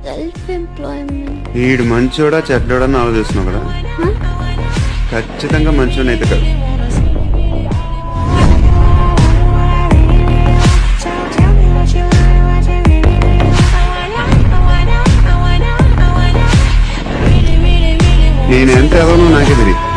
Self employment. వీడు మంచోడా చెడ్డోడా అని ఆలోచిస్తున్నావు కదా? ఖచ్చితంగా మంచోడని అయితే కాదు. నేను ఎంత ఎవరో నాకే తెలియదు.